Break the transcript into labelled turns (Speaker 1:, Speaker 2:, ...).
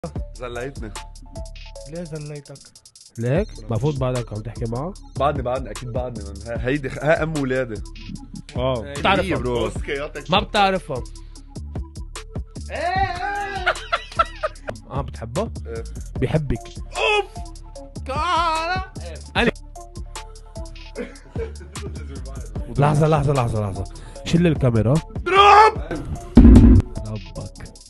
Speaker 1: زليتني.
Speaker 2: ليه زليتك؟
Speaker 3: ليك المفروض بعدك عم تحكي معه.
Speaker 1: بعدني اكيد بعدني من هيدي ام ولادي.
Speaker 3: بتعرفها
Speaker 1: برو.
Speaker 3: ما بتعرفها. بتحبه؟
Speaker 1: إيه.
Speaker 3: بيحبك. لحظة شيل الكاميرا. ربك